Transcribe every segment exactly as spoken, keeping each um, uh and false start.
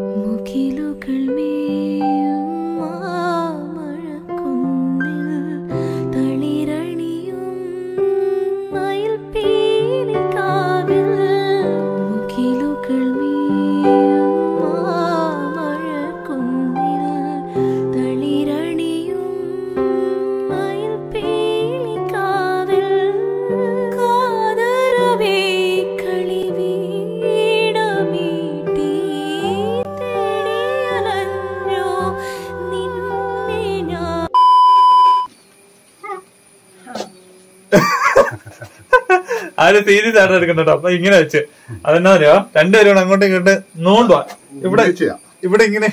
ആരും സീരിയസ് ആയിട്ട് എടുക്കണ്ടോ. അപ്പൊ ഇങ്ങനെ വെച്ച് അതെന്നാ പറയാ, രണ്ടുപേരും അങ്ങോട്ടും ഇങ്ങോട്ട് നോണ്ടുവാ. ഇവിടെ ഇവിടെ ഇങ്ങനെ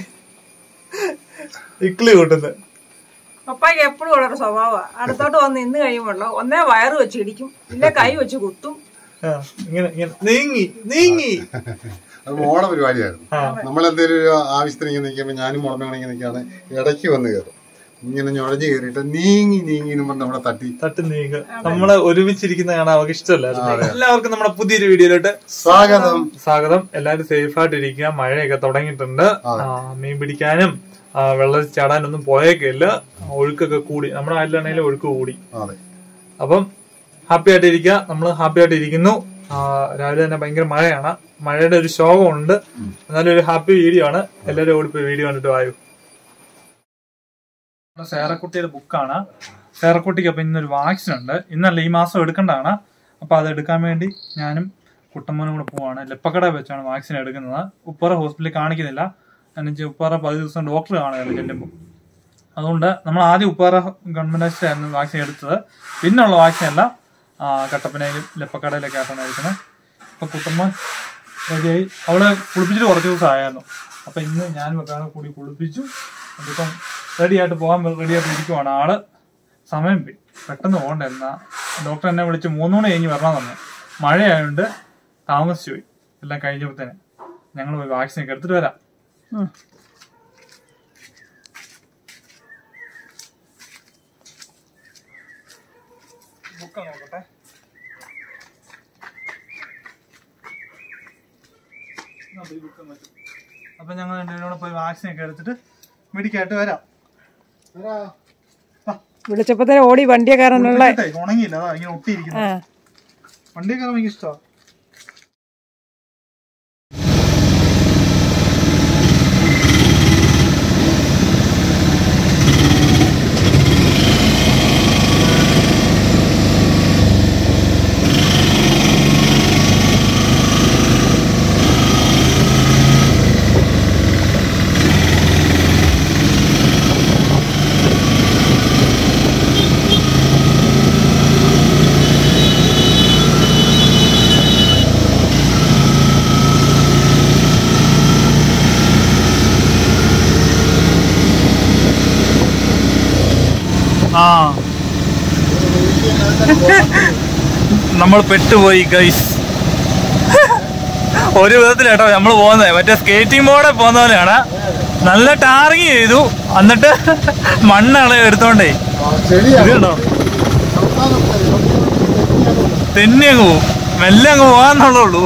ഇക്ലി കൂട്ടുന്നത്. പപ്പായ്ക്ക് എപ്പോഴും ഉള്ളൊരു സ്വഭാവമാണ്. അടുത്തോട്ട് വന്ന് ഇന്ന് കഴിയുമ്പോഴോ ഒന്നേ വയറ് വെച്ച് ഇടിക്കും, ഇല്ല കൈ വെച്ച് കുത്തും. ഇങ്ങനെ ഇങ്ങനെ നീങ്ങി നീങ്ങി അത് മോളെ പരിപാടിയായിരുന്നു. നമ്മളെന്തേലും ഒരു ആവശ്യത്തിന് ഇങ്ങനെ നിൽക്കുമ്പോ ഞാനും മുളമേണെങ്കിൽ നിൽക്കാണ്, ഇടയ്ക്ക് വന്ന് കയറും. ഇങ്ങനെ ഞൊഴഞ്ഞു കയറിയിട്ട് നീങ്ങി നീങ്ങി നമ്മളെ തട്ടി തട്ടി നീങ്ങുക. നമ്മളെ ഒരുമിച്ചിരിക്കുന്ന കാണാൻ അവർക്ക് ഇഷ്ടമല്ലായിരുന്നു. എല്ലാവർക്കും നമ്മുടെ പുതിയൊരു വീഡിയോയിലോട്ട് സ്വാഗതം. സ്വാഗതം. എല്ലാവരും സേഫ് ആയിട്ടിരിക്കുക. മഴയൊക്കെ തുടങ്ങിയിട്ടുണ്ട്. മീൻ പിടിക്കാനും വെള്ളത്തിൽ ചാടാനൊന്നും പോയേക്കില്ല. ഒഴുക്കൊക്കെ കൂടി, നമ്മുടെ നാട്ടിലാണെങ്കിലും ഒഴുക്ക് കൂടി. അപ്പം ഹാപ്പി ആയിട്ടിരിക്കുക. നമ്മൾ ഹാപ്പി ആയിട്ടിരിക്കുന്നു. രാവിലെ തന്നെ ഭയങ്കര മഴയാണ്. മഴയുടെ ഒരു ശോകമുണ്ട്. എന്നാലും ഒരു ഹാപ്പി വീഡിയോ ആണ്. എല്ലാവരും ഓടിപ്പോയി വീഡിയോ കണ്ടിട്ട് വായു. സേറക്കുട്ടിയുടെ ബുക്കാണ്. സേറക്കുട്ടിക്ക് അപ്പൊ ഇന്നൊരു വാക്സിൻ ഉണ്ട്. ഇന്നല്ല, ഈ മാസം എടുക്കേണ്ടതാണ്. അപ്പൊ അത് എടുക്കാൻ വേണ്ടി ഞാനും കുട്ടമ്മനും കൂടെ പോവാണ്. ലെപ്പക്കട വെച്ചാണ് വാക്സിൻ എടുക്കുന്നത്. ഉപ്പറ ഹോസ്പിറ്റലിൽ കാണിക്കുന്നില്ല. എന്നുവെച്ചാൽ ഉപ്പാറ പതിവ് ദിവസം ഡോക്ടർ കാണുകയല്ല ചെല്ലുമ്പോൾ. അതുകൊണ്ട് നമ്മൾ ആദ്യം ഉപ്പാറ ഗവൺമെന്റ് ആശുപത്രിയായിരുന്നു വാക്സിൻ എടുത്തത്. പിന്നുള്ള വാക്സിൻ അല്ല കട്ടപ്പനയിലും ലെപ്പക്കടയിലൊക്കെ ആയിട്ടാണ് എടുക്കുന്നത്. അപ്പൊ കുട്ടമ്മ റെഡിയായി. അവളെ കുളിപ്പിച്ചിട്ട് കുറച്ച് ദിവസം ആയിരുന്നു. അപ്പൊ ഇന്ന് ഞാനും ഒക്കെ കൂടി കുളിപ്പിച്ചു. അതിപ്പം റെഡി ആയിട്ട് പോകാൻ റെഡി ആയിട്ട് ഇരിക്കുവാണ്. ആള് സമയം പോയി, പെട്ടെന്ന് പോകണ്ടായിരുന്ന. ഡോക്ടർ എന്നെ വിളിച്ച് മൂന്ന് മണി കഴിഞ്ഞ് വരണം തന്നെ. മഴയായതുകൊണ്ട് താമസിച്ചു പോയി. എല്ലാം കഴിഞ്ഞപ്പോഴത്തേന് ഞങ്ങൾ പോയി വാക്സിനൊക്കെ എടുത്തിട്ട് വരാം. ബുക്ക് നോക്കട്ടെ. അപ്പൊ ഞങ്ങൾ രണ്ടുപേരും കൂടെ പോയി വാക്സിനൊക്കെ എടുത്തിട്ട് മെഡിക്കായിട്ട് വരാം. വിളിച്ചപ്പോ ഓടി വണ്ടിയെ കയറാനുള്ള ഉണങ്ങിയില്ല, അതാ ഇങ്ങനെ ഒട്ടിയിരിക്കുന്നു. വണ്ടിയെ കയറാൻ എനിക്ക് ഇഷ്ടമാണ്. ആ നമ്മൾ പെട്ടുപോയി ഗൈസ്. ഒരു വിധത്തിലേട്ടോ നമ്മൾ പോകുന്നത്. മറ്റേ സ്കേറ്റിംഗ് ബോർഡിൽ പോകുന്ന പോലെയാണ്. നല്ല ടാറിങ് ചെയ്തു, എന്നിട്ട് മണ്ണാണ് എടുത്തോണ്ടേ ഇതുണ്ടോ തെന്നി അങ്ങ് പോവും. മെല്ലെ അങ്ങ് പോകാന്നുള്ളൂ.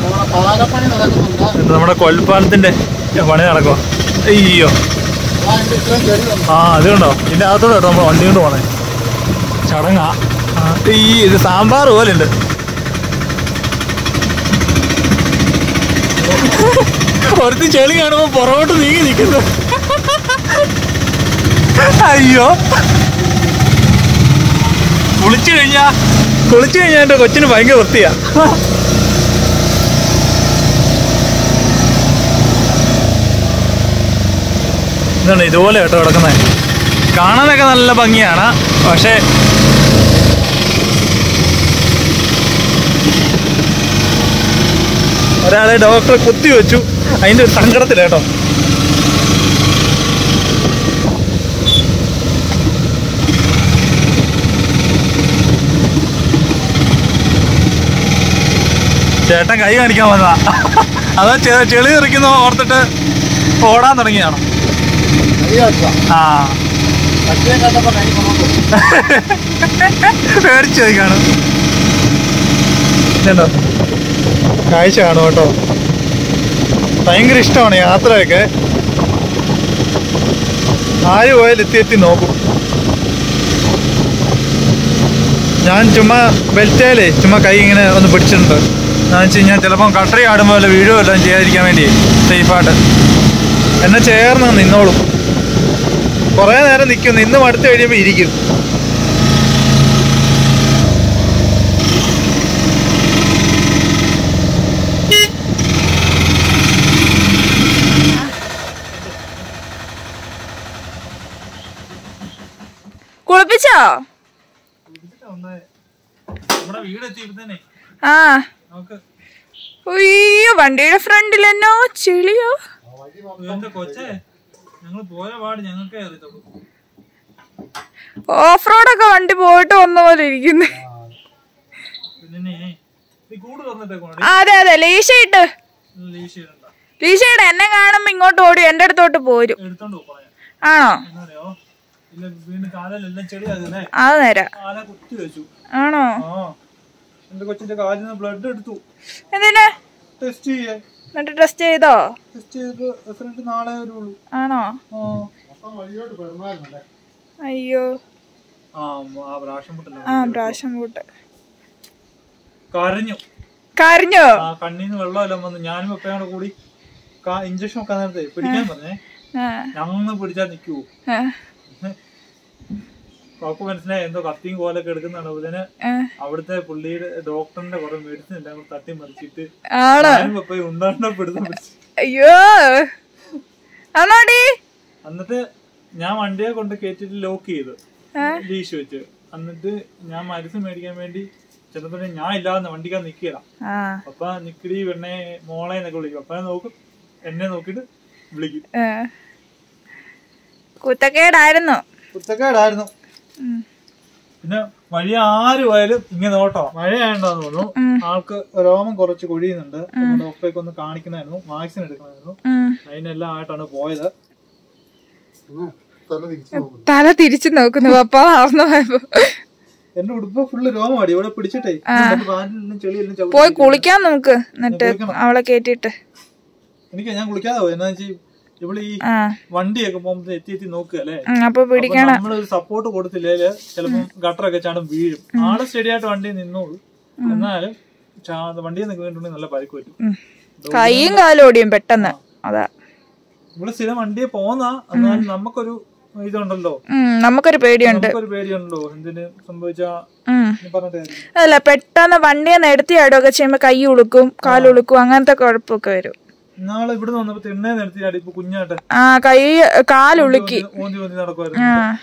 നമ്മുടെ കൊൽപ്പാലത്തിന്റെ പണി നടക്കുവാ. അയ്യോ, ആ അത് കണ്ടോ, ഇതിന്റെ അകത്തോടെ കേട്ടോ നമ്മൾ വണ്ടി കൊണ്ട് പോണേ. ചടങ്ങാ. ഈ ഇത് സാമ്പാർ പോലെ ഉണ്ട്. ഒരുത്തി ചെളി കാണുമ്പോ പുറകോട്ട് നീങ്ങി നിൽക്കുന്നു. അയ്യോ, കുളിച്ചു കഴിഞ്ഞാ കുളിച്ചു കഴിഞ്ഞാ എന്റെ കൊച്ചിന് ഭയങ്കര വൃത്തിയാ. ഇതാണ് ഇതുപോലെ കേട്ടോ കിടക്കുന്നത്. കാണാനൊക്കെ നല്ല ഭംഗിയാണ്. പക്ഷെ ഒരാളെ ഡോക്ടറെ കുത്തി വെച്ചു, അതിന്റെ ഒരു സങ്കടത്തില് കേട്ടോ. ചേട്ടൻ കൈ കാണിക്കാൻ വന്നതാ. അതോ ചെളി എറിക്കുന്ന ഓർത്തിട്ട് ഓടാൻ തുടങ്ങിയാണോ? ആ പേടിച്ചു പോയി കാണും. കാഴ്ച കാണും കേട്ടോ. ഭയങ്കര ഇഷ്ടമാണ് യാത്രയൊക്കെ. ആര് പോയാലും എത്തി എത്തി നോക്കും. ഞാൻ ചുമ്മാ ബെൽറ്റേലേ ചുമ്മാ കൈ ഇങ്ങനെ ഒന്ന് പിടിച്ചിട്ടുണ്ട്. എന്ന് വെച്ച് കഴിഞ്ഞാൽ ചിലപ്പം കട്ടറി ആടുമ്പോൾ വല്ല വീഴോ എല്ലാം ചെയ്യാതിരിക്കാൻ വേണ്ടി സേഫായിട്ട് എന്നെ ചേർന്ന് നിന്നോളും. കുറേ നേരം നിൽക്കും, നിന്ന് മടുത്ത് കഴിയുമ്പോൾ ഇരിക്കും. കുളിപ്പിച്ചോ? ആ അയ്യോ വണ്ടിയുടെ ഫ്രണ്ടിൽ എന്നോ ചെളിയോ. ഓഫ് റോഡൊക്കെ വണ്ടി പോയിട്ട് വന്ന പോലെ ഇരിക്കുന്നു. അതെ അതെ ലീശയിട്ട് ലീശയുടെ എന്നെ കാണുമ്പോ ഇങ്ങോട്ട് ഓടി എന്റെ അടുത്തോട്ട് പോരും. ആണോ? അത് നേരാ. ആണോ? എന്റെ കൊച്ചിന്റെ കാലിന് ബ്ലഡ് എടുത്തു. എന്തിനാ? ടെസ്റ്റ് ചെയ്യാൻ. എന്നിട്ട് ടെസ്റ്റ് ചെയ്തോ? ടെസ്റ്റ് ചെയ്ത് റിസൾട്ട് നാളെ വരുള്ളൂ. ആണോ? അയ്യോ ആ പ്രാവശ്യം കൂട്ട് കരഞ്ഞു. കരഞ്ഞോ? കണ്ണീന്ന് വെള്ളമെല്ലാം വന്നു. ഞാനും ഒപ്പയാണ് കൂടി ഇഞ്ചക്ഷൻ ഒക്കെ നേരത്തെ പിടിക്കാൻ പറഞ്ഞേ. ഞങ്ങൾ പിടിച്ചാ നിക്കുവോ? അവക്ക് മനസ്സിലായി എന്തോ കത്തിയും കോലൊക്കെ എടുക്കുന്നുണ്ട്. അതിന് അവിടുത്തെ പുള്ളിയുടെ ഡോക്ടറിന്റെ കുറെ മെഡിസിൻ എല്ലാം കൂടെ തട്ടി മറിച്ചിട്ട് പോയി ഉണ്ടാണ്ടപ്പെടുത്ത. അയ്യോ എന്നിട്ട് ഞാൻ വണ്ടിയെ കൊണ്ട് കയറ്റിട്ട് ലോക്ക് ചെയ്തു ലീഷ് വെച്ച്. എന്നിട്ട് ഞാൻ മരുന്ന് മേടിക്കാൻ വേണ്ടി ചെന്നപ്പോ ഞാൻ ഇല്ലാതെ വണ്ടിക്കാൻ നിക്കുക. അപ്പൊ നിക്കടി പെണ്ണെ മോളെ എന്നൊക്കെ വിളിക്കും. അപ്പൊ നോക്കും, എന്നെ നോക്കിട്ട് വിളിക്കും. കുത്തക്കേടായിരുന്നു കുത്തക്കേടായിരുന്നു പിന്നെ വഴി ആര് പോയാലും ഇങ്ങനെ നോട്ടോ. മഴയായോണ്ടാന്ന് തോന്നുന്നു ആൾക്ക് രോമം കുറച്ച് കൊഴിയുന്നുണ്ട്. ഡോക്ടറേക്ക് ഒന്ന് കാണിക്കണമായിരുന്നു, വാക്സിൻ എടുക്കണമായിരുന്നു. അതിനെല്ലാം ആയിട്ടാണ് പോയത്. തല തിരിച്ചു നോക്കുന്നു പപ്പ. എന്റെ ഉടുപ്പ് ഫുള്ള് രോമമാടി ഇവിടെ പിടിച്ചിട്ടേ. ചെളിയെല്ലാം പോയി കുളിക്കാൻ നമുക്ക്. എന്നിട്ട് അവളെ കേട്ടിട്ട് എനിക്ക് ഞാൻ കുളിക്കാതെ പോയി. എന്നാ വെച്ചാൽ ഇവിടെ ഈ വണ്ടിയൊക്കെ പോകുമ്പോ എത്തി എത്തി നോക്കുക അല്ലേ. അപ്പൊ പിടിക്കണം. നമ്മളൊരു സപ്പോർട്ട് കൊടുത്തില്ലേ ചിലപ്പം ഗട്ടറൊക്കെ ചാടും വീഴും. ആള് സ്റ്റഡിയായിട്ട് വണ്ടി നിന്നോളൂ. എന്നാലും വണ്ടിയിൽ നിൽക്ക് വേണ്ടി നല്ല പരിക്ക് പറ്റും. കൈയും കാലും ഓടിയും പെട്ടെന്ന്. അതാ ഇവിടെ സ്ഥിരം വണ്ടിയെ പോന്ന എന്നാലും നമുക്കൊരു ഇതുണ്ടല്ലോ, നമുക്കൊരു പേടിയുണ്ട്. ഒരു പേടിയുണ്ടല്ലോ എന്തിന് സംഭവിച്ചാ പറഞ്ഞിട്ട്. അല്ല പെട്ടെന്ന് വണ്ടിയെ എടുത്തിയാടുകയൊക്കെ ചെയ്യുമ്പോ കൈ ഉളുക്കും കാലുളുക്കും അങ്ങനത്തെ കുഴപ്പമൊക്കെ വരും. നാളെ ഇവിടെ വന്നപ്പോ തിണ്ണേ നിർത്തി ഇപ്പൊ കുഞ്ഞാട്ടെ ആ കൈ കാലുളുക്കി ഓന്തി ഓന്തി നടക്കുവായിരുന്നു.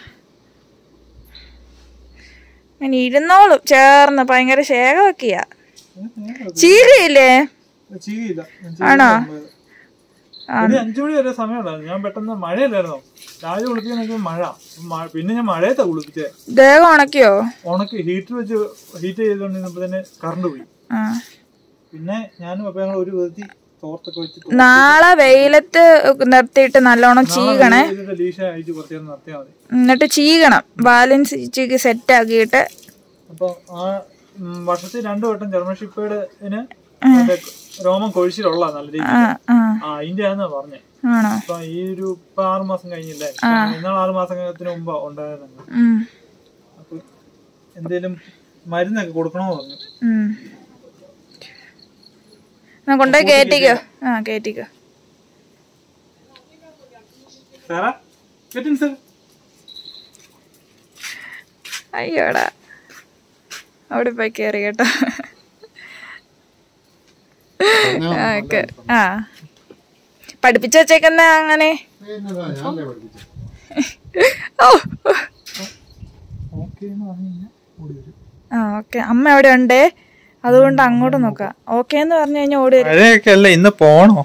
അങ്ങനെ ഇരുന്നോളും ചേർന്ന്. ഭയങ്കര ശേഖമൊക്കെയാ. ചീകയില്ലേ? ആണോ? അഞ്ചു മണി വരെ സമയമുണ്ടായിരുന്നു. ഞാൻ പെട്ടെന്ന് മഴയല്ലായിരുന്നോ രാവിലെ കുളിപ്പിക്കാൻ നോക്കുമ്പോ മഴ. പിന്നെ ഞാൻ മഴയത്താ കുളിപ്പിച്ചേ. ദേഹം ഉണക്കിയോ? ഉണക്കി ഹീറ്റർ വെച്ച് ഹീറ്റ് ചെയ്തോണ്ടിരുന്നപ്പോ തന്നെ കറണ്ട് പോയി. പിന്നെ ഞാനും അപ്പൊ ഞങ്ങൾ ഒരു വിധത്തി തോർത്തൊക്കെ വെച്ച് നാളെ വെയിലത്ത് നിർത്തിയിട്ട് നല്ലോണം ചീകണേ. എന്നിട്ട് ചീകണം. ബാലൻസ് ചീകി സെറ്റ് ആക്കിയിട്ട്. അപ്പൊ ആ വർഷത്തിൽ രണ്ടു വട്ടം ജർമ്മൻ ഷിപ്പേഡിന് രോമം കൊഴിച്ചിലുള്ള നല്ല രീതിയിൽ അതിന്റെ ആണെന്നാ പറഞ്ഞേ. അപ്പൊ ഈ ഒരു ഇപ്പൊ ആറു മാസം കഴിഞ്ഞില്ലേ, ഇന്നാൾ ആറു മാസത്തിന് മുമ്പ് ഉണ്ടായിരുന്നു. അപ്പൊ എന്തേലും മരുന്നൊക്കെ കൊടുക്കണോ പറഞ്ഞു. കൊണ്ടുപോയി കേറ്റിക്കോ. ആ കേറ്റിക്കോ. അയ്യോടാ അവിടെ പോയി കേറി കേട്ടോ. ആ പഠിപ്പിച്ചു വെച്ചേക്കുന്ന അങ്ങനെ. ആ ഓക്കെ. അമ്മ എവിടെ ഉണ്ട് അതുകൊണ്ട് അങ്ങോട്ട് നോക്കാം. ഓക്കെ എന്ന് പറഞ്ഞു കഴിഞ്ഞാൽ ഓടി വരും. ഇന്ന് പോണോ?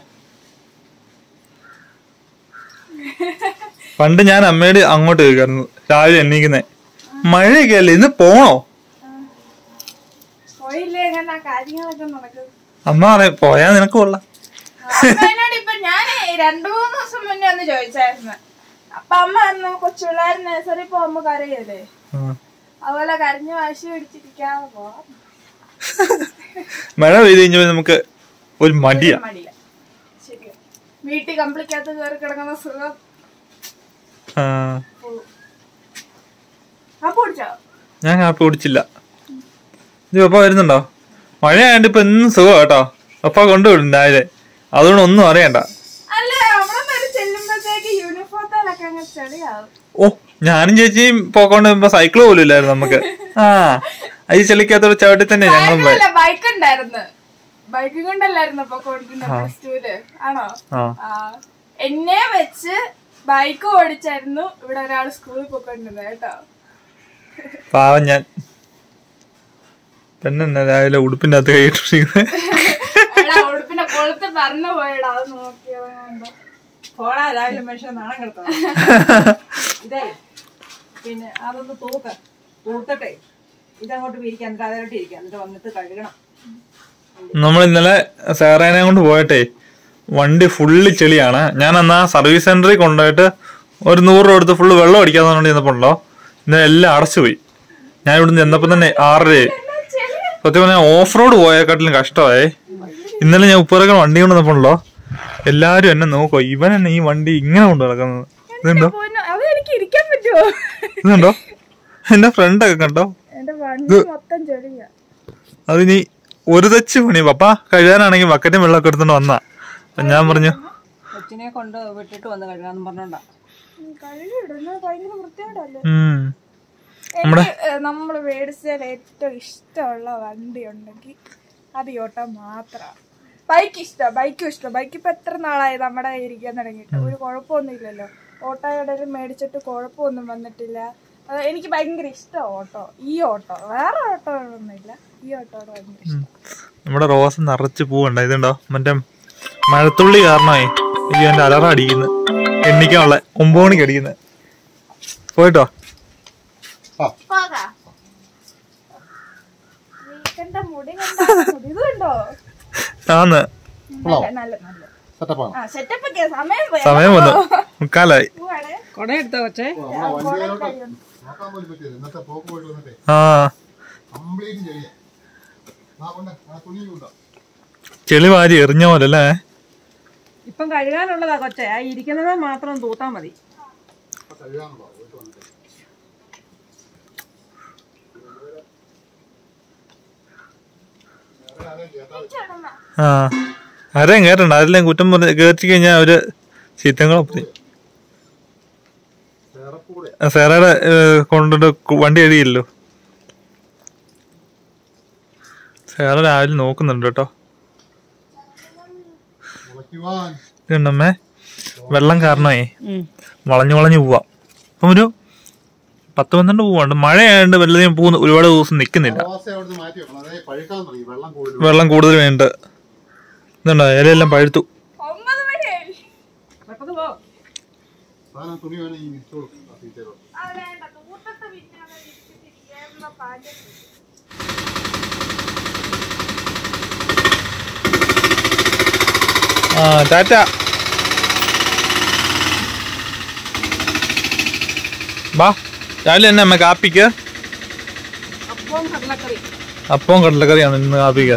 പണ്ട് ഞാൻ അമ്മയോട് അങ്ങോട്ട് ചോദിക്കായിരുന്നു രാവിലെ എണ്ണീക്കുന്നേ. മഴയൊക്കെ അല്ലേ ഇന്ന് പോണോ? അമ്മ പറയാ പോയാ നിനക്ക് കൊള്ളാം. ഇപ്പൊ ഞാൻ രണ്ടു മൂന്ന് ദിവസം മുന്നേ ഒന്ന് ചോദിച്ചായിരുന്നു. അപ്പൊ അമ്മ പറഞ്ഞു കൊച്ചു പിള്ളേർ നഴ്സറി പോകുമ്പോ കരയല്ലേ, അതുപോലെ കരഞ്ഞു വാശി പിടിച്ചിരിക്കാതെ പോവാം. മഴ പെയ്ത് കഴിഞ്ഞാൽ നമുക്ക് ഒരു മടിയാ. വീട്ടിൽ കമ്പിളിക്കകത്ത് കയറി കിടക്കുന്ന സുഖം. ഞാൻ കാപ്പി കുടിച്ചില്ല. ഇത് പപ്പ വരുന്നുണ്ടോ? മഴയായോണ്ട് ഇപ്പൊ എന്നും സുഖം കേട്ടോ. പപ്പ കൊണ്ടുവിടും രാവിലെ, അതുകൊണ്ട് ഒന്നും അറിയണ്ട. ഓ, ഞാനും ചേച്ചിയും പോക്കോണ്ട് സൈക്കിള് പോലും ഇല്ലായിരുന്നു നമുക്ക്. ആ ഈ ചെളിക്കകത്തോട് ചവിട്ടി തന്നെ ഞങ്ങളും പോയി. ബൈക്ക് ഉണ്ടായിരുന്നു, ബൈക്ക് കൊണ്ടല്ലായിരുന്നു ആണോ? എന്നെ വെച്ച് ബൈക്ക് ഓടിച്ചായിരുന്നു ഇവിടെ ഒരാൾ സ്കൂളിൽ പോയിക്കൊണ്ടിരുന്നത് കേട്ടോ. പാവം ഞാൻ പെണ്ണെന്നെ രാവിലെ ഉടുപ്പിന്റെ അകത്ത് കൈയിട്ടിരിക്കുന്നത്. ഉടുപ്പിന്റെ കൊളുത്ത് പറഞ്ഞു പോയടാ, അത് നോക്കിയോ പോടാ രാവിലെ മനുഷ്യൻ നാണം കിടത്തണം. ഇതേ പിന്നെ അതൊന്ന് തൂക്ക, തൂത്തട്ടെ ഇതങ്ങോട്ട് വിരിക്കാം, എന്നിട്ട് അതിലോട്ട് ഇരിക്കാം, എന്നിട്ട് വന്നിട്ട് കഴുകണം. നമ്മൾ ഇന്നലെ സേറേനെ കൊണ്ട് പോയിട്ടെ വണ്ടി ഫുള്ള് ചെളിയാണ്. ഞാൻ എന്നാ സർവീസ് സെന്ററിൽ കൊണ്ടുപോയിട്ട് ഒരു നൂറ് രൂപ എടുത്ത് ഫുള്ള് വെള്ളം അടിക്കാതെ കൊണ്ട് ചെന്നപ്പോഴല്ലോ ഇന്നലെ എല്ലാം അടച്ചുപോയി. ഞാൻ ഇവിടുന്ന് ചെന്നപ്പോ തന്നെ ആറരയായി. സത്യം പറഞ്ഞാൽ ഓഫ് റോഡ് പോയേക്കാട്ടിലും കഷ്ടമായേ. ഇന്നലെ ഞാൻ ഉപ്പറകൾ വണ്ടി കൊണ്ട് വന്നപ്പോഴല്ലോ എല്ലാരും എന്നെ നോക്കോ, ഇവൻ എന്നെ ഈ വണ്ടി ഇങ്ങനെ കൊണ്ട് നടക്കുന്നത്. ഇതുണ്ടോ ഇതുണ്ടോ എന്റെ ഫ്രണ്ടൊക്കെ കണ്ടോ? അതിനി ഒരു തെച്ച് പണി പപ്പ കഴുകാനാണെങ്കിൽ ബക്കറ്റും വെള്ളമൊക്കെ എടുത്തോണ്ട് വന്നാ. ഞാൻ പറഞ്ഞു കൊച്ചിനെ കൊണ്ട് വിട്ടിട്ട് വന്ന് കഴുകാന്ന് പറഞ്ഞോണ്ടാ. നമ്മള് മേടിച്ചാൽ ഏറ്റവും ഇഷ്ടമുള്ള വണ്ടി ഉണ്ടെങ്കിൽ അത് ഓട്ടം മാത്രമാണ്. ബൈക്ക് ഇഷ്ടം, ബൈക്കും ഇഷ്ടം. ബൈക്ക് ഇപ്പൊ എത്ര നാളായി നമ്മുടെ ഇരിക്കാൻ തുടങ്ങിയിട്ട്, ഒരു കുഴപ്പമൊന്നും ഇല്ലല്ലോ. ഓട്ടോ കടയിൽ മേടിച്ചിട്ട് കുഴപ്പമൊന്നും വന്നിട്ടില്ല. എനിക്ക് ഭയങ്കര ഇഷ്ടം ഓട്ടോ. ഈ ഓട്ടോ വേറെ ഓട്ടോകളൊന്നുമില്ല, ഈ ഓട്ടോടെ ഭയങ്കര ഇഷ്ടം. നമ്മുടെ റോസ് നിറച്ച് പൂവുണ്ട്. ഇതുണ്ടോ മറ്റേ മഴത്തുള്ളി കാരണമായി ഈ എന്റെ അലറ അടിക്കുന്നത്, എണ്ണിക്കാനുള്ള ഒമ്പത് മണിക്ക് അടിക്കുന്നത്. പോയിട്ടോ ആന്ന് സമയം വന്നു, മുക്കാലായി. ആ ചെളി വാരി എറിഞ്ഞ പോലെ അല്ലേ. ഇപ്പം കഴുകാനുള്ളതാ കൊച്ചേ, ആ ഇരിക്കുന്നത് മാത്രം തൂത്താ മതി. ആ ആരെയും കേട്ടണ്ട, ആരെല്ലാം കുറ്റം പറഞ്ഞ് കേട്ടി കഴിഞ്ഞാൽ അവര് ചീത്തങ്ങളും പറയും. സേറയുടെ കൊണ്ടിട്ട് വണ്ടി എഴുതിയില്ലല്ലോ. സേറ രാവിലെ നോക്കുന്നുണ്ട് കേട്ടോ. ഇതുണ്ടമ്മേ വെള്ളം കാരണമേ വളഞ്ഞു വളഞ്ഞു പോവാ. അപ്പം ഒരു പത്ത് പന്ത്രണ്ട് പൂവുണ്ട്. മഴയായതുകൊണ്ട് വല്ലതും പൂ ഒരുപാട് ദിവസം നിൽക്കുന്നില്ല, വെള്ളം കൂടുതൽ വേണ്ട. ഇതുണ്ടോ ഇലയെല്ലാം പഴുത്തു. ആ ടാറ്റ. വാ രാവിലെ തന്നെ അമ്മ കാപ്പിക്ക് അപ്പവും കടലക്കറിയാണ് ഇന്ന് കാപ്പിക്ക്.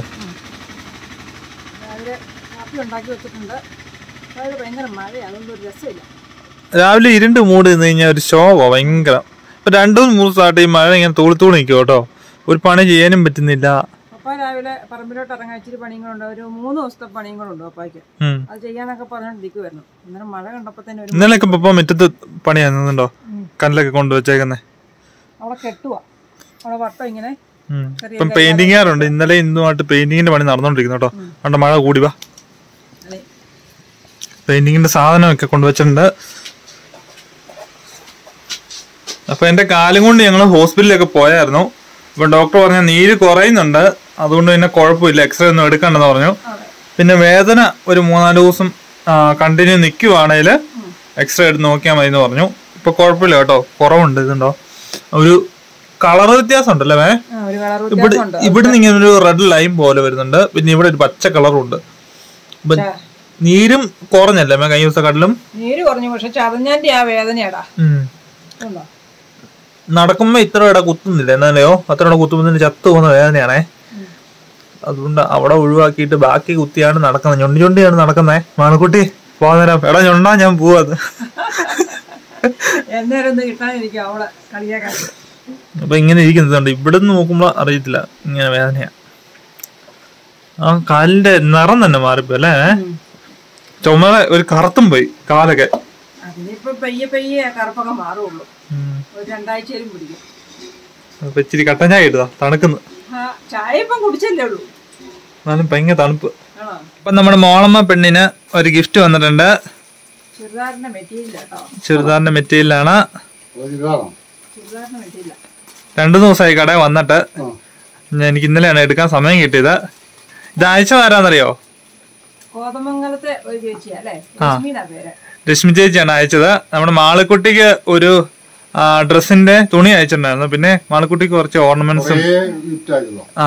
രാവിലെ ഇരുണ്ട് മൂടി നിന്ന് കഴിഞ്ഞാൽ ഒരു ശോഭ ഭയങ്കര. ഇപ്പൊ രണ്ടു മൂന്ന് ദിവസമായിട്ട് ഈ മഴ ഇങ്ങനെ തൂളിത്തൂളി നിൽക്കും കേട്ടോ, ഒരു പണി ചെയ്യാനും പറ്റുന്നില്ല. പപ്പ രാവിലെ പറമ്പിലോട്ട് ഇറങ്ങാൻ ഇച്ചിരി പണിയും കൂടെ ഉണ്ട്, ഒരു മൂന്ന് ദിവസത്തെ പണിയും കൂടെ ഉണ്ട് പപ്പായ്ക്ക്. അത് ചെയ്യാനൊക്കെ പറഞ്ഞോണ്ടിരിക്കുവായിരുന്നു. ഇന്നലെ മഴ കണ്ടപ്പോ തന്നെ ഇന്നലെയൊക്കെ പപ്പ മുറ്റത്ത് പണിയാന്നുണ്ടോ, കല്ലൊക്കെ കൊണ്ടുവച്ചേക്കുന്നേ. അവിടെ കെട്ടുവാ, അവിടെ വട്ടം ഇങ്ങനെ. ഇപ്പം പെയിന്റിങ്ങാറുണ്ട്, ഇന്നലെ ഇന്നുമായിട്ട് പെയിന്റിങ്ങിന്റെ പണി നടന്നുകൊണ്ടിരിക്കുന്നു കേട്ടോ. അവിടെ മഴ കൂടി വാ. പെയിന്റിങ്ങിന്റെ സാധനമൊക്കെ കൊണ്ടുവച്ചിട്ടുണ്ട്. അപ്പൊ എന്റെ കാലും കൊണ്ട് ഞങ്ങൾ ഹോസ്പിറ്റലിലൊക്കെ പോയായിരുന്നു. അപ്പൊ ഡോക്ടർ പറഞ്ഞ നീര് കുറയുന്നുണ്ട്, അതുകൊണ്ട് പിന്നെ കുഴപ്പമില്ല, എക്സ്റേ ഒന്നും എടുക്കണ്ടെന്ന് പറഞ്ഞു. പിന്നെ വേദന ഒരു മൂന്നാല് ദിവസം കണ്ടിന്യൂ നിൽക്കുവാണെങ്കിൽ എക്സ്റേ എടുത്ത് നോക്കിയാൽ മതി എന്ന് പറഞ്ഞു. ഇപ്പൊ കുഴപ്പമില്ല കേട്ടോ, കുറവുണ്ട്. ഇതുണ്ടോ ഒരു കളർ വ്യത്യാസം ഉണ്ടല്ലേ മേ? ഇവിടെ ഇവിടുന്ന് ഇങ്ങനെ ഒരു റെഡ് ലൈൻ പോലെ വരുന്നുണ്ട്, പിന്നെ ഇവിടെ ഒരു പച്ച കളറും ഉണ്ട്. നീരും കുറഞ്ഞല്ലേ മേ കഴിഞ്ഞ ദിവസം കടലും? നീര് കുറഞ്ഞു, പക്ഷെ ചതഞ്ഞാന്റെ ആ വേദനയാടാ. നടക്കുമ്പോ ഇത്ര ഇട കുത്തുന്നില്ല, എന്നാലോ അത്ര ഇട കുത്തുമ്പോ ചത്തു പോകുന്ന വേദനയാണേ. അതുകൊണ്ട് അവിടെ ഒഴിവാക്കിയിട്ട് ബാക്കി കുത്തിയാണ് നടക്കുന്നത്. ഞൊണ്ടി ഞൊണ്ടിയാണ് നടക്കുന്നേ. മാണക്കുട്ടി പോന്നേരം എടാ ഞൊണ്ടാ ഞാൻ പോവാത്. എന്നേരം ഒന്ന് കിട്ടാനിരിക്കും അവളെ കളിയാക്കാൻ. അപ്പൊ ഇങ്ങനെ ഇരിക്കുന്നുണ്ട്. ഇവിടെ നിന്ന് നോക്കുമ്പോ അറിയത്തില്ല ഇങ്ങനെ വേദനയാ. ആ കാലിന്റെ നിറം തന്നെ മാറിപ്പോ അല്ലേ? ചുമല ഒരു കറുത്തും പോയി കാലൊക്കെ. അതിനിപ്പോ പയ്യെ പയ്യെ കറുപ്പൊക്കെ മാറുള്ളൂ. ഒരു രണ്ടാഴ്ചയിലും പിടിക്കും. അപ്പൊ ഇച്ചിരി കട്ടൻ ചായ ഇട്ടതാ തണുക്കുന്നു. ചായ ഇപ്പം കുടിച്ചല്ലേ ഉള്ളൂ, എന്നാലും ഭയങ്കര തണുപ്പ്. അപ്പൊ നമ്മുടെ മോളമ്മ പെണ്ണിന് ഒരു ഗിഫ്റ്റ് വന്നിട്ടുണ്ട്. ചുരിദാറിന്റെ മെറ്റീരിയൽ കേട്ടോ. ചുരിദാറിന്റെ മെറ്റീരിയലാണ്. ചുരിദാറിന്റെ മെറ്റീരിയൽ രണ്ടു ദിവസമായി കടയിൽ വന്നിട്ട്. എനിക്ക് ഇന്നലെയാണ് എടുക്കാൻ സമയം കിട്ടിയത്. ഇത് അയച്ച ആരാന്നറിയോ? കോതമംഗലത്തെ ഒരു ചേച്ചിയാ അല്ലേ? പേര് രശ്മി ചേച്ചിയാണ് അയച്ചത്. നമ്മുടെ മാളിക്കുട്ടിക്ക് ഒരു ഡ്രസ്സിന്റെ തുണി അയച്ചിട്ടുണ്ടായിരുന്നു. പിന്നെ മാളിക്കുട്ടിക്ക് കുറച്ച് ഓർണമെന്റ്സും. ആ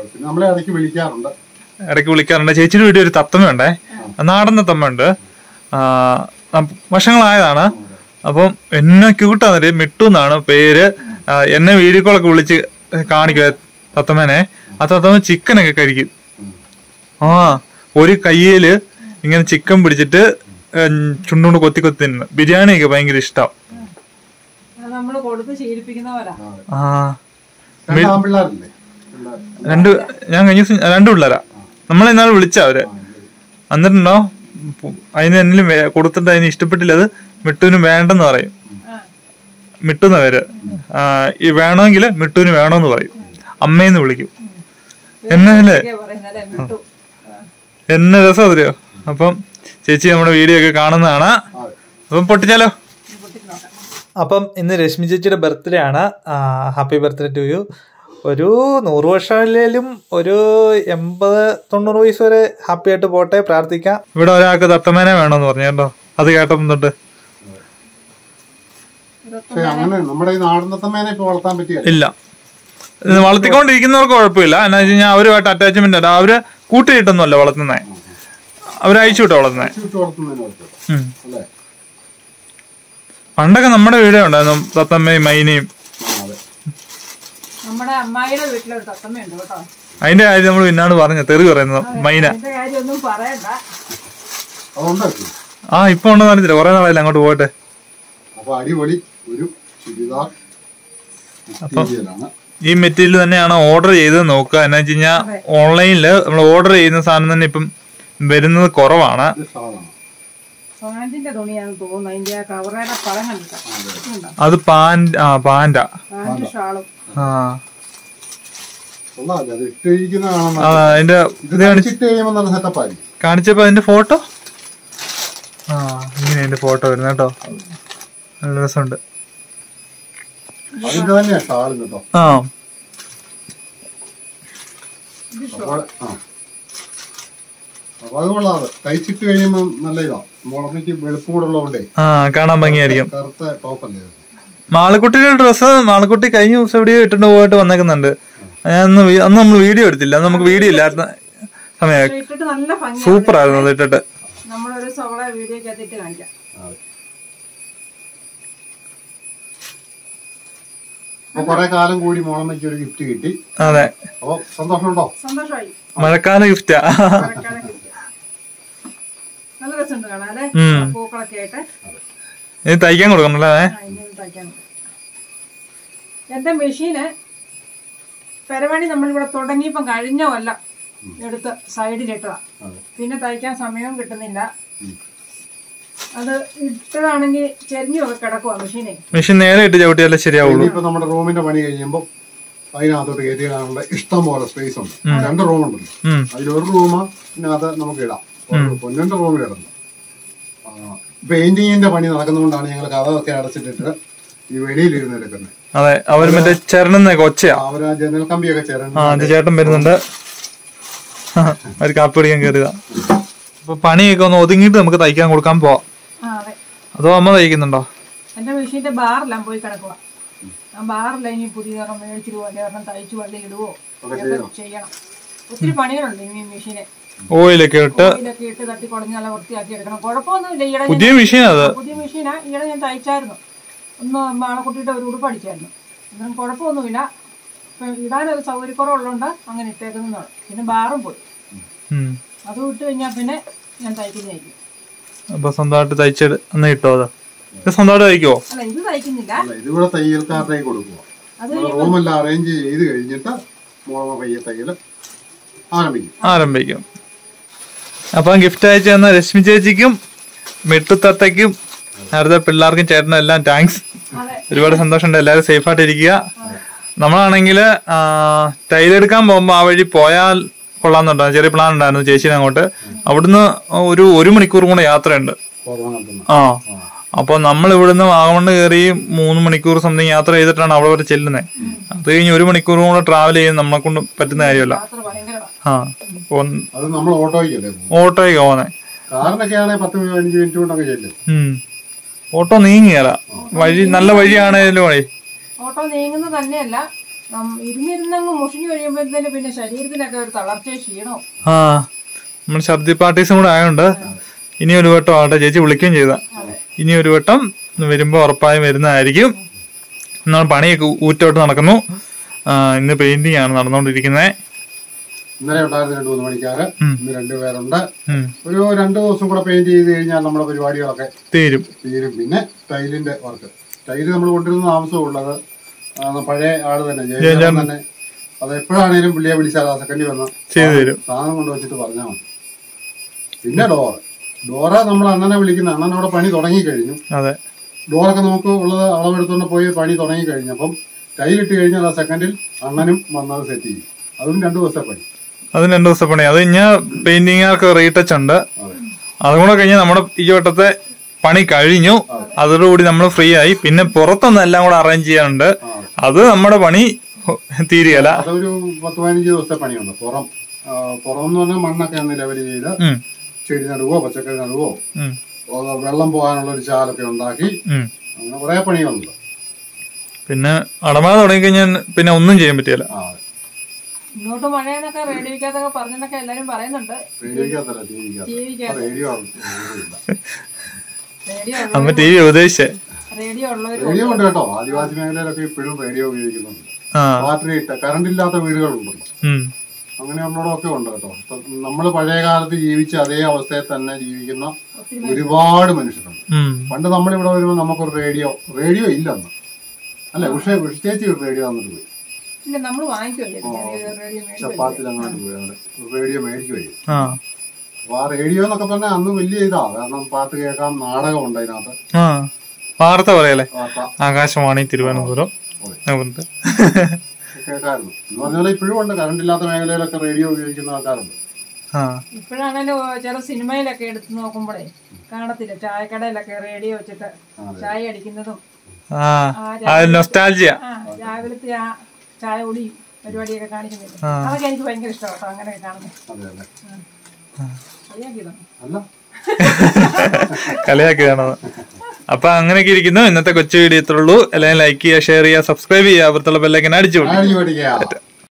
ഇടയ്ക്ക് വിളിക്കാറുണ്ട്. ചേച്ചിയുടെ വീട്ടിൽ ഒരു തത്തമ്മയുണ്ടേ, നാടൻ തത്തമ്മയുണ്ട്. വർഷങ്ങളായതാണ്. അപ്പം എന്നെ ക്യൂട്ടാന്നറിയ മിട്ടു എന്നാണ് പേര്. എന്നെ വീഡിയോ കോളൊക്കെ വിളിച്ച് കാണിക്കുക തത്തമ്മനെ. ആ തത്തമ്മ ചിക്കനൊക്കെ കഴിക്കും. ആ ഒരു കയ്യില് ഇങ്ങനെ ചിക്കൻ പിടിച്ചിട്ട് ചുണ്ടുകൊണ്ട് കൊത്തി കൊത്തി തിന്നു. ബിരിയാണിയൊക്കെ ഭയങ്കര ഇഷ്ടം. ആ രണ്ട് ഞാൻ കഴിഞ്ഞ ദിവസം രണ്ടു പിള്ളേരാ. നമ്മളെന്നാൾ വിളിച്ച അവര് എന്നിട്ടുണ്ടോ അതിന് എന്തെങ്കിലും കൊടുത്തിട്ട് അതിന് ഇഷ്ടപ്പെട്ടില്ല. അത് മിട്ടുവിന് വേണ്ടെന്ന് പറയും. മിട്ടുന്ന പേര് ഈ വേണമെങ്കിൽ മിട്ടുവിന് വേണമെന്ന് പറയും. അമ്മയെന്ന് വിളിക്കും. എന്നല്ലേ എന്നെ രസം അറിയോ? അപ്പം ചേച്ചി നമ്മുടെ വീഡിയോ ഒക്കെ കാണുന്നതാണ്. അപ്പം പൊട്ടിച്ചാലോ? അപ്പം ഇന്ന് രശ്മി ചേച്ചിയുടെ ബർത്ത്ഡേ ആണ്. Happy birthday to you. ഒരു നൂറ് വർഷമില്ലേലും ഒരു എൺപത് തൊണ്ണൂറ് വയസ്സ് വരെ ഹാപ്പി ആയിട്ട് പോട്ടെ, പ്രാർത്ഥിക്കാം. ഇവിടെ ഒരാൾക്ക് തത്തമ്മേനെ വേണമെന്ന് പറഞ്ഞു കേട്ടോ. അത് കേട്ടപ്പം തൊട്ട് ഇല്ല. വളർത്തിക്കൊണ്ടിരിക്കുന്നവർക്ക് കുഴപ്പമില്ല. എന്നാ വെച്ച് കഴിഞ്ഞാൽ അവരുമായിട്ട് അറ്റാച്ച്മെന്റ് അല്ല. അവര് കൂട്ടിയിട്ടൊന്നുമല്ല വളർത്തുന്നേ, അവരയച്ചു വിട്ടാ വളർത്തുന്നേ. പണ്ടൊക്കെ നമ്മുടെ വീടേ ഉണ്ടായിരുന്നു തത്തമ്മയും മൈനയും. നമ്മുടെ അമ്മായിയുടെ വീട്ടിലൊരു തത്തമ്മയുണ്ട് കേട്ടോ. അതിന്റെ കാര്യം നമ്മൾ പിന്നാണ് പറഞ്ഞ തെറി പറയുന്നത്. മൈന കാര്യമൊന്നും പറയണ്ട. ആ ഇപ്പൊ ഉണ്ടെന്ന് അറിയത്തില്ല, കുറെ നാളായില്ല അങ്ങോട്ട് പോയിട്ട്. അപ്പം ഈ മെറ്റീരിയൽ തന്നെയാണ് ഓർഡർ ചെയ്തത്. നോക്കുക എന്നാ വെച്ച് കഴിഞ്ഞാൽ ഓൺലൈനില് നമ്മൾ ഓർഡർ ചെയ്യുന്ന സാധനം തന്നെ ഇപ്പം വരുന്നത് കുറവാണ്. അത് പാന്റ് ആ പാന്റാ. ആ അതിന്റെ കാണിച്ചപ്പോ അതിന്റെ ഫോട്ടോ ആ ഇങ്ങനെ അതിന്റെ ഫോട്ടോ വരുന്ന കേട്ടോ. നല്ല രസമുണ്ട്. ആ ആ കാണാൻ ഭംഗിയായിരിക്കും. മാളിക്കുട്ടിയുടെ ഡ്രസ്സ് മാളിക്കുട്ടി കഴിഞ്ഞ ദിവസം എവിടെയോ ഇട്ടിട്ട് പോയിട്ട് വന്നേക്കുന്നുണ്ട്. അന്ന് അന്ന് നമ്മൾ വീഡിയോ എടുത്തില്ല. അന്ന് നമുക്ക് വീഡിയോ ഇല്ലായിരുന്ന സമയം. സൂപ്പർ ആയിരുന്നു അത് ഇട്ടിട്ട്. കൊറേ കാലം കൂടി മോളമ്മയ്ക്ക് ഒരു ഗിഫ്റ്റ് കിട്ടി. അതെ, അപ്പൊ സന്തോഷമുണ്ടോ? സന്തോഷമായി. മഴക്കാല ഗിഫ്റ്റാ. നല്ല രസമുണ്ട് കാണാല്ലേ, പൂക്കളൊക്കെ ആയിട്ട്. ഇത് തയ്ക്കാൻ കൊടുക്കണല്ലേ? എന്റെ മെഷീന് പെരവാണി നമ്മളിവിടെ തുടങ്ങിയപ്പം കഴിഞ്ഞ കൊല്ലം എടുത്ത് സൈഡിലിട്ടതാ. പിന്നെ തയ്ക്കാൻ സമയവും കിട്ടുന്നില്ല. അത് ഇട്ടതാണെങ്കിൽ ചെരിഞ്ഞൊക്കെ കിടക്കുവാ മെഷീനെ. മെഷീൻ നേരെ ഇട്ട് ചവിട്ടിയാലേ ശരിയാവുള്ളൂ. ഇപ്പൊ നമ്മുടെ റൂമിന്റെ പണി കഴിയുമ്പോ അതിനകത്തോട്ട് കയറ്റിയിടാനുള്ള ഇഷ്ടം പോലെ സ്പേസ് ഉണ്ട്. രണ്ട് റൂമുണ്ടല്ലോ, അതിലൊരു റൂമിനകത്ത് നമുക്ക് ഇടാം. പൊന്നിന്റെ റൂമിലിടുന്നു. പെയിന്റിങ്ങിന്റെ പണി നടക്കുന്നതുകൊണ്ടാണ് ഞങ്ങൾ കഥയൊക്കെ അടച്ചിട്ടിട്ട് ഈ വെളിയിലിരുന്ന് എടുക്കുന്നത്. അതെ, അവര് മറ്റേ ചെറണെന്നൊക്കെ ഒച്ചയാ. അവര് ആ ജനൽ കമ്പിയൊക്കെ ചെറണം. ആ ചേട്ടൻ വരുന്നുണ്ട്. അവര് കാപ്പി പിടിക്കാൻ കയറിയതാ. അപ്പൊ പണിയൊക്കെ ഒന്ന് ഒതുങ്ങിയിട്ട് നമുക്ക് തയ്ക്കാൻ കൊടുക്കാൻ പോവാം. അതോ അമ്മ തയ്ക്കുന്നുണ്ടോ? എന്റെ മെഷീന്റെ ബാറെല്ലാം പോയി കിടക്കുക. ആ ബാറില്ല ഇനി പുതിയ മേടിച്ചിട്ട് പോലെ തയ്ച്ചു വള്ളി ഇടുവോ ചെയ്യണം. ഒത്തിരി പണികളുണ്ട് ഇനി മെഷീനെ. ഓയിലൊക്കെ ഇട്ട് ഓയിലൊക്കെ ഇട്ട് തട്ടി കുടഞ്ഞ് നല്ല വൃത്തിയാക്കി എടുക്കണം. കുഴപ്പമൊന്നുമില്ല. ഈയിടെ പുതിയ മെഷീൻ അത് പുതിയ മെഷീനാ. ഈയിടെ ഞാൻ തയ്ച്ചായിരുന്നു. ഒന്ന് മാളക്കുട്ടിയുടെ ഒരു ഉടുപ്പ് അടിച്ചായിരുന്നു. അന്നേരം കുഴപ്പമൊന്നുമില്ല. ഇപ്പൊ ഇടാനൊരു സൗകര്യക്കുറവുള്ളതുകൊണ്ട് അങ്ങനെ ഇട്ടേക്കുന്നതാണ്. പിന്നെ ബാറും പോയി. അത് വിട്ട് കഴിഞ്ഞാൽ പിന്നെ ഞാൻ തയ്ക്കുന്നതായിരിക്കും. അപ്പൊ സ്വന്തമായിട്ട് തയ്ച്ചെടു ഒന്ന് കിട്ടോ അത് ഇത് സ്വന്തമായിട്ട് തയ്ക്കുവോ? അല്ല ഇത് തയ്ക്കുന്നില്ല, ഇതിവിടെ തയ്യൽക്കാരത്തേക്ക് കൊടുക്കുക. റൂമെല്ലാം അറേഞ്ച് ചെയ്ത് കഴിഞ്ഞിട്ട് മോളെ പയ്യെ തയ്യൽ ആരംഭിക്കും ആരംഭിക്കും അപ്പം ഗിഫ്റ്റ് അയച്ചു തന്ന രശ്മി ചേച്ചിക്കും മിട്ടുത്തത്തയ്ക്കും നേരത്തെ പിള്ളേർക്കും ചേട്ടനും എല്ലാം താങ്ക്സ്. ഒരുപാട് സന്തോഷമുണ്ട്. എല്ലാവരും സേഫായിട്ട് ഇരിക്കുക. നമ്മളാണെങ്കിൽ ടൈലെടുക്കാൻ പോകുമ്പോൾ ആ വഴി പോയാൽ കൊള്ളാന്നുണ്ടോ, ചെറിയ പ്ലാൻ ഉണ്ടായിരുന്നു ചേച്ചിനെ അങ്ങോട്ട്. അവിടുന്ന് ഒരു ഒരു മണിക്കൂർ കൂടെ യാത്രയുണ്ട്. ആ അപ്പൊ നമ്മൾ ഇവിടുന്ന് വാഗമണ്ണ് കയറി മൂന്ന് മണിക്കൂർ സംതിങ് യാത്ര ചെയ്തിട്ടാണ് അവിടെ വരെ ചെല്ലുന്നത്. അത് കഴിഞ്ഞ് ഒരു മണിക്കൂറും കൂടെ ട്രാവൽ ചെയ്യാൻ നമ്മളെ കൊണ്ട് പറ്റുന്ന കാര്യമല്ല. ആ ഓട്ടോയ്ക്ക് പോന്നെ ഓട്ടോ നീങ്ങിയല്ല, വഴി നല്ല വഴിയാണേലും വഴി ഓട്ടോ നീങ്ങുന്നത് തന്നെയല്ല, ഇരുന്നിരുന്നങ്ങ് മുഷിഞ്ഞു കഴിയുമ്പോഴത്തേന് പിന്നെ ശരീരത്തിനൊക്കെ ഒരു തളർച്ച ക്ഷീണോ. ആ നമ്മൾ ഛർദി പാർട്ടീസും കൂടെ ആയതുകൊണ്ട് ഇനി ഒരു വട്ടം ആട്ടെ ചേച്ചി വിളിക്കുകയും ചെയ്ത ഇനി ഒരു വട്ടം വരുമ്പോ ഉറപ്പായും വരുന്നതായിരിക്കും. എന്നാൽ പണിയൊക്കെ ഊറ്റോട്ട് നടക്കുന്നു. ഇന്ന് പെയിന്റിംഗ് ആണ് നടന്നുകൊണ്ടിരിക്കുന്നത്. ഇന്നലെ ഉണ്ടായിരുന്ന രണ്ടു മൂന്ന് പണിക്കാര് ഇന്ന് രണ്ടുപേരുണ്ട്. ഒരു രണ്ടു ദിവസം കൂടെ പെയിന്റ് ചെയ്ത് കഴിഞ്ഞാൽ നമ്മുടെ പരിപാടികളൊക്കെ തീരും തീരും പിന്നെ ടൈലിന്റെ വർക്ക്, ടൈല് നമ്മൾ കൊണ്ടിരുന്ന താമസമുള്ളത് പഴയ ആള് തന്നെ ജയചന്ദ്രൻ തന്നെ. അത് എപ്പോഴാണേലും പുള്ളിയെ വിളിച്ചാൽ ആ സെക്കൻഡിൽ വന്ന് ചെയ്തു തരും. സാധനം കൊണ്ട് വെച്ചിട്ട് പറഞ്ഞാൽ മതി. പിന്നെ ഡോറ് ഡോറ നമ്മൾ അണ്ണനെ വിളിക്കുന്ന അണ്ണൻ അവിടെ പണി തുടങ്ങി കഴിഞ്ഞു. ഡോറൊക്കെ നമുക്ക് ഉള്ളത് അളവെടുത്തോണ്ട് പോയി പണി തുടങ്ങി കഴിഞ്ഞപ്പം ടൈലിട്ട് കഴിഞ്ഞാൽ ആ സെക്കൻഡിൽ അണ്ണനും വന്നത് സെറ്റ് ചെയ്യും. അതും രണ്ടു ദിവസത്തെ പണി അതും രണ്ടു ദിവസത്തെ പണി അത് കഴിഞ്ഞാൽ പെയിന്റിങ്ങുകാർക്ക് റീടച്ച് ഉണ്ട്. അതും കൂടെ കഴിഞ്ഞാൽ നമ്മുടെ ഈ വട്ടത്തെ പണി കഴിഞ്ഞു. അതോടുകൂടി നമ്മൾ ഫ്രീ ആയി. പിന്നെ പുറത്തൊന്നും എല്ലാം കൂടെ അറേഞ്ച് ചെയ്യാനുണ്ട്. അത് നമ്മുടെ പണി തീരുകയല്ല. അതൊരു പത്ത് പതിനഞ്ച് ദിവസത്തെ പണിയുണ്ട്. പുറം പുറം എന്ന് പറഞ്ഞാൽ മണ്ണൊക്കെ ഒന്ന് ലെവൽ ചെയ്ത് ചെടി നടുവോ പച്ചക്കറി നടുവോ വെള്ളം പോകാനുള്ള ഒരു ചാലൊക്കെ ഉണ്ടാക്കി അങ്ങനെ കുറെ പണികളുണ്ട്. പിന്നെ അടമഴ തുടങ്ങിക്കഴിഞ്ഞാൽ പിന്നെ ഒന്നും ചെയ്യാൻ പറ്റില്ല. ഇങ്ങോട്ട് മഴയെന്നൊക്കെ റേഡിയോക്കകത്തൊക്കെ പറഞ്ഞെന്നൊക്കെ എല്ലാരും പറയുന്നുണ്ട്. അമ്മ ടി വി ഉദ്ദേശിച്ചേ റേഡിയോ റേഡിയോ ഉണ്ട് കേട്ടോ. ആദിവാസി മേഖലയിലൊക്കെ ഇപ്പോഴും റേഡിയോ ഉപയോഗിക്കുന്നുണ്ട്. ബാറ്ററി ഇട്ട കറണ്ട് ഇല്ലാത്ത വീടുകളുണ്ടല്ലോ, അങ്ങനെയുള്ളതൊക്കെ ഉണ്ട് കേട്ടോ. നമ്മള് പഴയ കാലത്ത് ജീവിച്ച അതേ അവസ്ഥയിൽ തന്നെ ജീവിക്കുന്ന ഒരുപാട് മനുഷ്യരുണ്ട്. പണ്ട് നമ്മളിവിടെ വരുമ്പോൾ നമുക്കൊരു റേഡിയോ റേഡിയോ ഇല്ലെന്ന് അല്ലെ, ഉഷ ഉഷേച്ചി ഒരു റേഡിയോ തന്നിട്ട് പോയി. ചപ്പാത്തിലങ്ങാണ്ട് പോയി അവിടെ റേഡിയോ മേടിച്ചു പോയി. അപ്പൊ ആ റേഡിയോ എന്നൊക്കെ പറഞ്ഞാൽ അന്ന് വലിയ ഇതാ, കാരണം പാട്ട് കേൾക്കാം, നാടകം ഉണ്ട് അതിനകത്ത്. വാർത്ത പറയല്ലേ, ആകാശവാണി തിരുവനന്തപുരം കേൾക്കാറുണ്ട്. എന്ന് പറഞ്ഞാൽ ഇപ്പോഴും ഉണ്ട്, കറണ്ട് ഇല്ലാത്ത മേഖലയിലൊക്കെ റേഡിയോ ഉപയോഗിക്കുന്ന ആൾക്കാരുണ്ട്. ഇപ്പോഴാണല്ലോ ചില സിനിമയിലൊക്കെ എടുത്ത് നോക്കുമ്പോഴേ കാണത്തില്ല, ചായക്കടയിലൊക്കെ റേഡിയോ വെച്ചിട്ട് ചായ അടിക്കുന്നതും രാവിലത്തെ ആ ചായ കുടി പരിപാടിയൊക്കെ കാണിക്കുന്നില്ല. അതൊക്കെ എനിക്ക് ഭയങ്കര ഇഷ്ടമാണ് അങ്ങനെയൊക്കെ കാണുന്നത്. കളിയാക്കിയതാണത്. അപ്പൊ അങ്ങനെയൊക്കെ ഇരിക്കുന്നു ഇന്നത്തെ കൊച്ചു വീഡിയോ. ഇത്രയുള്ളൂ. എല്ലാവരും ലൈക്ക് ചെയ്യുക, ഷെയർ ചെയ്യുക, സബ്സ്ക്രൈബ് ചെയ്യുക, അപ്പുറത്തുള്ള ബെല്ലൈക്കൻ അടിച്ചു.